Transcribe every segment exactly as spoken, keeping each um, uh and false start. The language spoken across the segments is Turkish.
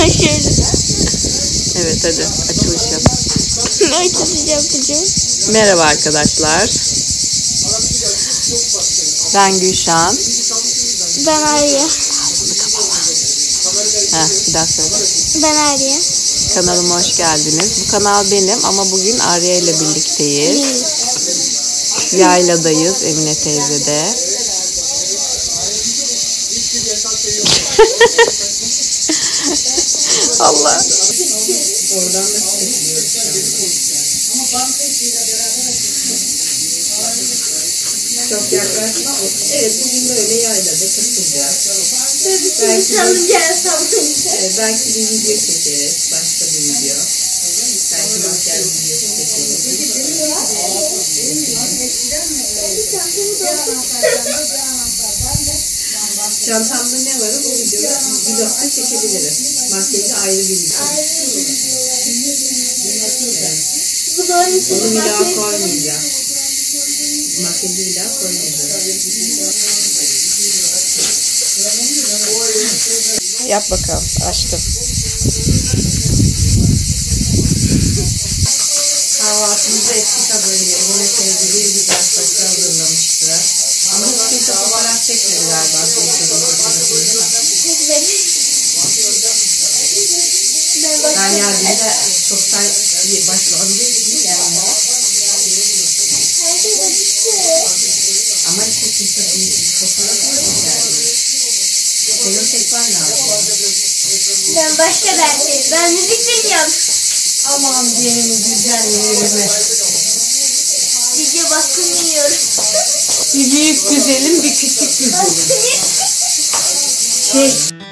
şöyle. Evet hadi açılış yap. Ne açılış yapacağım? Merhaba arkadaşlar. Ben Gülşan. Ben Arya. Heh, bir daha söyle. Ben Arya. Kanalıma hoş geldiniz. Bu kanal benim ama bugün Arya ile birlikteyiz. Yayladayız Emine teyzede. Allah. Oradan da çekiliyoruz. Çok yaklaşma. Evet, bugün böyle yaylada takılacağız. Belki, evet, belki bir video çekeriz. Başka bir video. Belki makyaj videosu çekeriz. Çantamda ne var? Bu videoda vlogda çekebiliriz. Makyajı ayrı bir video. Evet. Onu bir daha koymayacağım. Makyajı bir daha koymayacağım. Yap bakalım. Açtım. Kahvaltımızı ettik az önce. Emine teyze bir güzel sofra hazırlamıştı. Ama hiç kimse fotoğraf çekmedi galiba. Çekmedi. Ben geldiğimde çoktan başladım gelmeye. Herkes acıktı. Ama işte kimse bir fotoğraf çekmedi. Senin çekmen lazım. Ben başka derdim. Ben müzik dinliyorum. Aman benim güzellerime. Video baskın yiyorum. Bir büyük güzelim, bir küçük güzelim. Şey.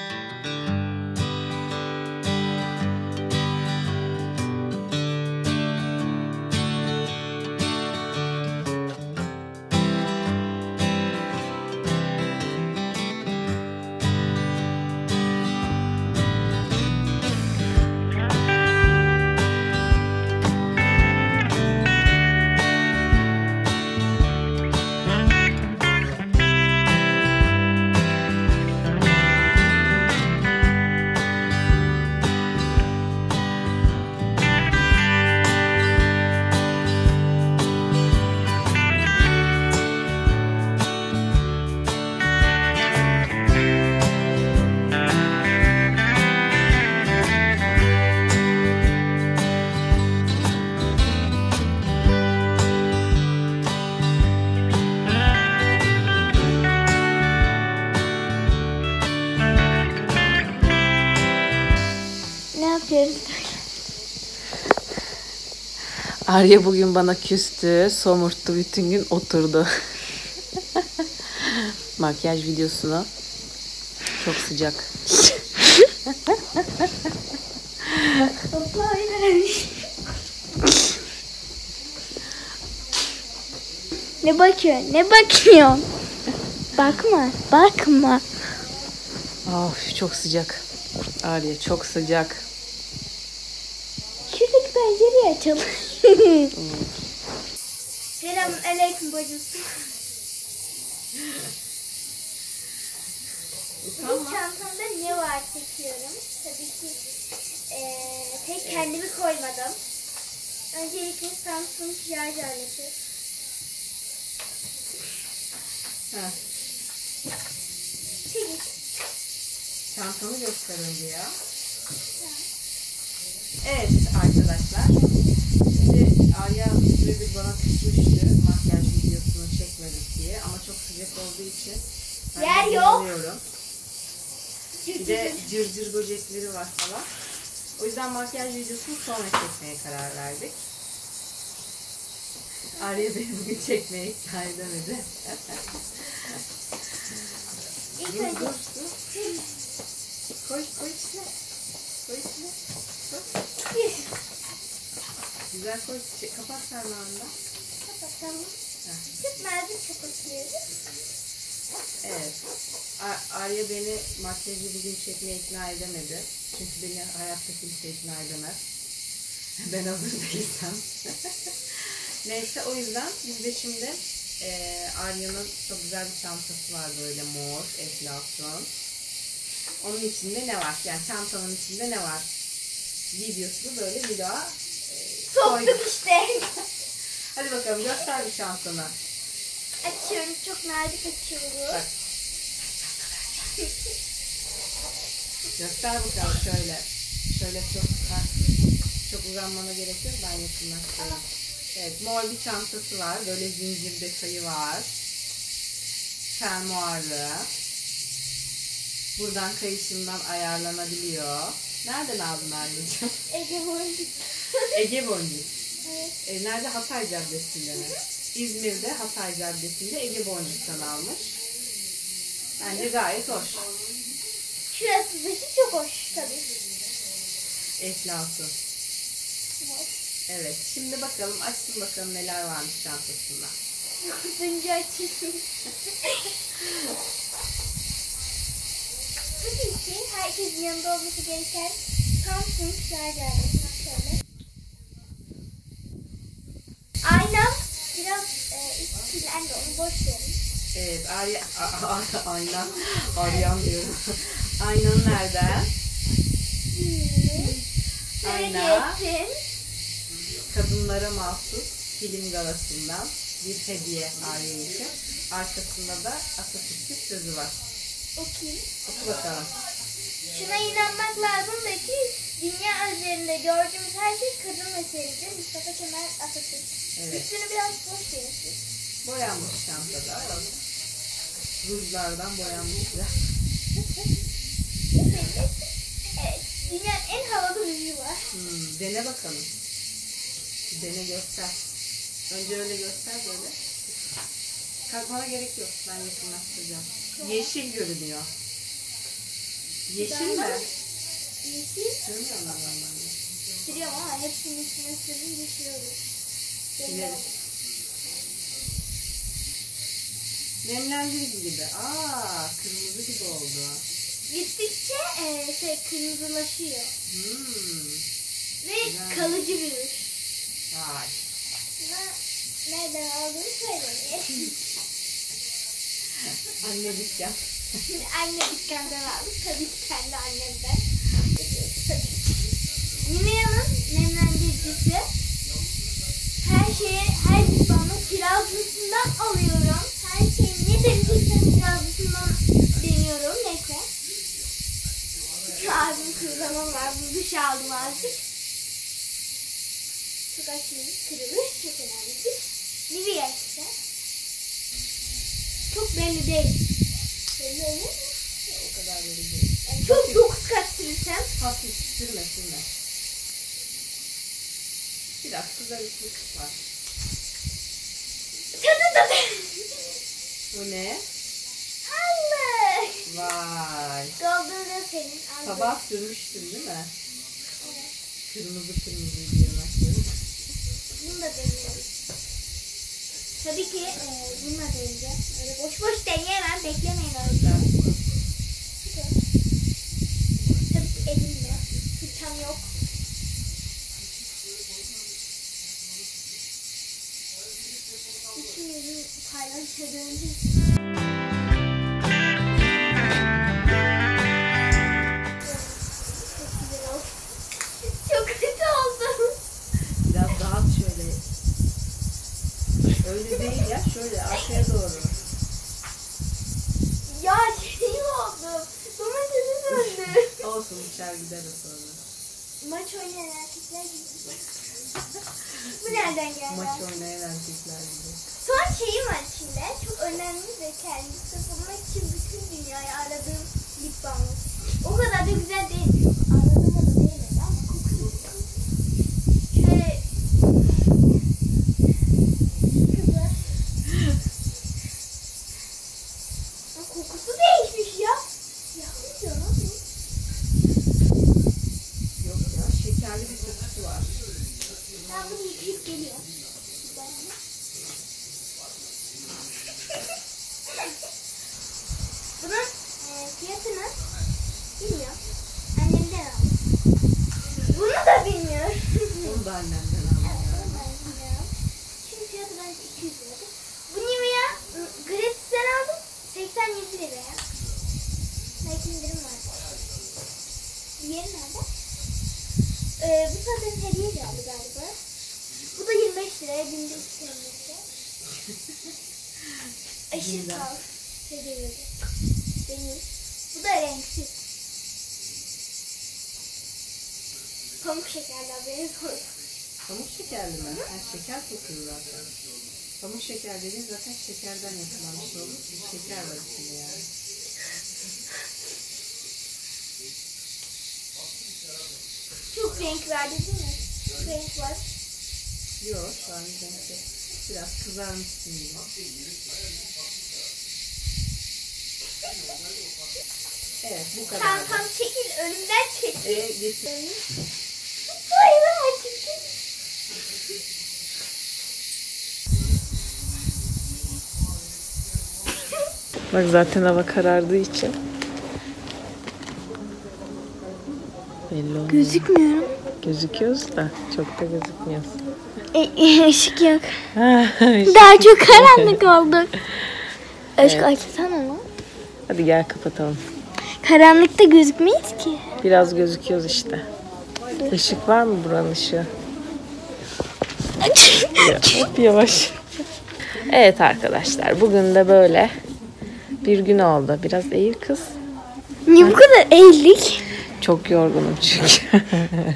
Arya bugün bana küstü, somurttu, bütün gün oturdu. Makyaj videosunu. Çok sıcak. Ne bakıyorsun? Ne bakıyorsun? Bakma, bakma. Of, çok sıcak. Arya çok sıcak. Şuradaki pencereyi açalım. Selamünaleyküm bacısı. Bu çantamda ne var çekiyorum. Tabii ki e, tek kendimi koymadım. Öncelikle Samsung şarj aleti. Ha. Çekil. Çantamı göster önce ya. Evet arkadaşlar. Şimdi Arya bir süredir bana küsmüştü makyaj videosunu çekmedik diye. Ama çok sıcak olduğu için ben yer yok. Bir de cır cır böcekleri var falan. O yüzden makyaj videosunu sonra çekmeye karar verdik. Arya beni bugün çekmeye ikna edemedi. İlk dur, önce dur, dur. Koy, koy içine. Koy içine. Koy. Güzel koy. Çek, kapat parmağında. Kapatalım. Sütmezdi çok atıyoruz. Evet. Arya beni makyajı bugün çekmeye ikna edemedi. Çünkü beni hayatta kimse ikna edemez. Ben hazır değilsem. Neyse o yüzden biz de şimdi e, Arya'nın çok güzel bir çantası var böyle mor, enflasyon. Onun içinde ne var? Yani çantanın içinde ne var? Videosunu böyle bir daha e, koyduk. Soktuk işte. Hadi bakalım göster bir çantanı. Açıyoruz. Çok nazik açıyoruz. Bak. Göster bakalım şöyle. Şöyle çok ha, çok uzanmana gerek yok. Ben yakınlaştırayım. Evet, mor bir çantası var. Böyle zincir detayı var. Fermuarlı. Buradan kayışından ayarlanabiliyor. Nereden aldın anneciğim? Ege boncuk. Ege Boncuk. Evet. E, nerede? Hatay Caddesi'nde mi? İzmir'de Hatay Caddesi'nde Ege Boncuk'tan almış. Bence gayet hoş. Şurası dışı çok hoş tabii. Eflatun. Hoş. Evet. Şimdi bakalım açsın bakalım neler varmış çantasında. Önce açayım. Tabii ki herkesin yanında olması gereken Samsung şarj aleti. Şöyle. Aynam biraz e, kirlendi, onu boş verin. Evet. Arya, a, a, a, ayna. Aryan diyorum. Aynan nereden? Ayna. Geçsin. Kadınlara mahsus film galasından bir hediye Arya için. Arkasında da Atatürk'ün sözü var. Okuyayım. Oku bakalım. Şuna inanmak lazım da ki dünya üzerinde gördüğümüz her şey kadın meselesidir. Mustafa Kemal Atatürk. Evet. Üstünü biraz boş verin. Boyanmış çantada. Rujlardan boyanmış biraz. Evet. Dünyanın en havalı ruju var. Hmm, dene bakalım. Dene göster. Önce öyle göster böyle. Kalkmana gerek yok. Ben yakınlaştıracağım. Yeşil görünüyor. Yeşil mi? Yeşil. Sürmüyor mu normalde? Sürüyorum ama hepsinin üstüne sürünce şey olur. Sileriz. Nemlendirici gibi. Aa, kırmızı gibi oldu. Gittikçe e, şey kırmızılaşıyor. Hmm. Ve Güzel. kalıcı bir ruj. Vay. Ama nereden aldığını söylemeyeyim. Anne dükkan. Şimdi anne dükkandan aldım. Tabii ki kendi annemden. Tabii ki. Nivea'nın nemlendiricisi. Her şeye, her lütfanı kirazlısından alıyorum. Her şeyi ne denediysem kirazlısından deniyorum. Neyse. Çünkü ağzım kırılamam var. Bu duş aldım azıcık. Çok açmayın. Kırılır. Çok önemli. Nivea işte. Çok belli değil. Belli olur mu? O kadar böyle değil. Yani çok dokuz kat sürsem. Hafif sürme sürme. Biraz kızarıklık var. Tadı tadı. Bu ne? Allah. Vay. Golden da senin. Aldın. Sabah sürmüştün değil mi? Evet. Kırmızı kırmızı yanakları. Bunu da deniyorum. Tabii ki e, bununla deneyeceğim. Öyle boş boş deneyemem. Beklemeyin orada. Tabii ki elimle. Fırçam yok. Bütün yüzüm paylaşıyorum. Çok güzel oldu. Çok kötü oldu. Biraz daha at şöyle. Öyle değil ya. Şöyle arkaya doğru. Ya şey oldu. Domatesi döndü. Olsun uçar gider o sonra. Maç oynayan erkekler gibi. Bu nereden geldi? Maç oynayan erkekler gibi. Son şeyim var içinde. Çok önemli ve kendisi bulmak için bütün dünyayı aradığım lip balm. O kadar da güzel değil. Aradığıma da değmedi ama kokusu. Şöyle kızlar. Ama kokusu değişmiş ya. Yakıyor lan bu. Yok ya şekerli bir kokusu var. Ben bunu yıkayıp geliyorum. Bunun e, fiyatını bilmiyorum. Annemden aldım. Bunu da bilmiyorum. Onu da annemden Evet, aldım. bunu da bilmiyorum. Şimdi fiyatı bence iki yüz lira. Bu Nivea gratis'ten aldım. seksen yedi liraya. Belki indirim var. Diğeri nerede? Ee, bu zaten hediye geldi galiba. Bu da yirmi beş liraya günde iki kilometre. Aşırı pahalı. Hediye geldi. Benim. Bu da renksiz. Pamuk şekerler benim sorum. Pamuk şekerli mi? Yani şeker kokuyor zaten. Pamuk şeker dediğin zaten şekerden yapılan bir şey olur. Şeker var içinde yani. Çok renk verdi değil mi? Çok renk var. Yok şu an renkli. Biraz kızarmışsın gibi. Evet bu kadar. Kankam çekil önümden çekil. Ee, getir. Hayır hayır çekil. Bak zaten hava karardığı için. Belli olmuyor. Gözükmüyorum. Gözüküyoruz da çok da gözükmüyoruz. E, ışık yok. Ha, Daha çok karanlık olduk. Işık Evet. açsana onu. Hadi gel kapatalım. Karanlıkta gözükmeyiz ki. Biraz gözüküyoruz işte. Işık var mı buranın ışığı? Hop yavaş. Evet arkadaşlar bugün de böyle bir gün oldu. Biraz eğil kız. Niye bu kadar eğildik? Çok yorgunum çünkü.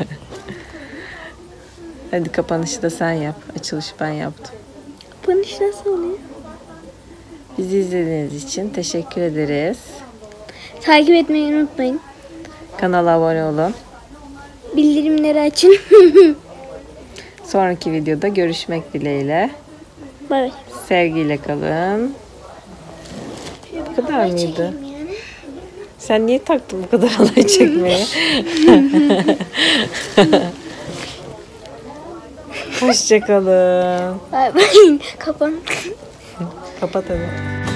Hadi kapanışı da sen yap. Açılışı ben yaptım. Kapanış nasıl oluyor? Bizi izlediğiniz için teşekkür ederiz. Takip etmeyi unutmayın. Kanala abone olun. Bildirimleri açın. Sonraki videoda görüşmek dileğiyle. Bay. Sevgiyle kalın. Bu kadar mıydı? Yani. Sen niye taktın bu kadar halay çekmeye? Hoşçakalın. Bay bay. Kapan. Kapat hadi.